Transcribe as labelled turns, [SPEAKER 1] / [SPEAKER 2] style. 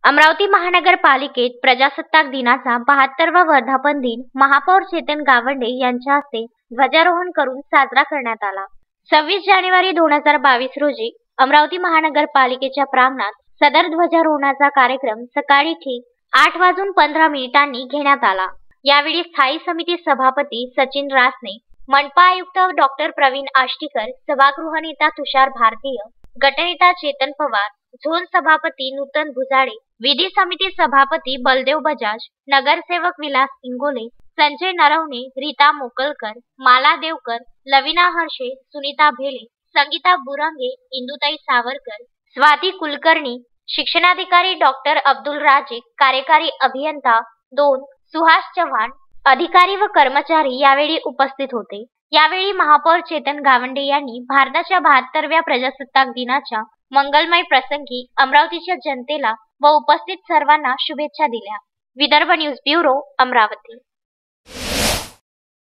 [SPEAKER 1] अमरावती महानगरपालिकेत प्रजासत्ताक दिनाचा 72वा वर्धापन दिन महापौर चेतन गावंडे यांच्या हस्ते ध्वजारोहण करून साजरा करण्यात आला। 26 जानेवारी 2022 रोजी अमरावती महानगरपालिकेच्या प्रांगणात सदर ध्वजारोहणाचा कार्यक्रम सकाळी ठीक 8:15 घेण्यात आला। यावेळी स्थायी समिती सभापती सचिन रासने, मनपा आयुक्त डॉक्टर प्रवीण आष्टीकर, सभागृह नेता तुषार भारतीय, गटनेता चेतन पवार, झोन सभापती नूतन भुजाडे, विधी समिती सभापती बलदेव बजाज, नगरसेवक विलास इंगोले, संजय नरवणे, रीता मोकलकर, माला देवकर, लविना हर्षे, सुनीता भेले, संगीता बुरांगे, इंदुताई सावरकर, स्वाती कुलकर्णी, शिक्षणाधिकारी डॉक्टर अब्दुल राजे, कार्यकारी अभियंता 2 सुहास चव्हाण, अधिकारी व कर्मचारी यावेळी उपस्थित होते। यावेळी महापौर चेतन गावंडे यांनी भारताच्या 72व्या प्रजासत्ताक दिनाच्या मंगलमय प्रसंगी अमरावतीच्या जनतेला व उपस्थित सर्वांना शुभेच्छा दिल्या। Vidarbha news bureau, Amravati.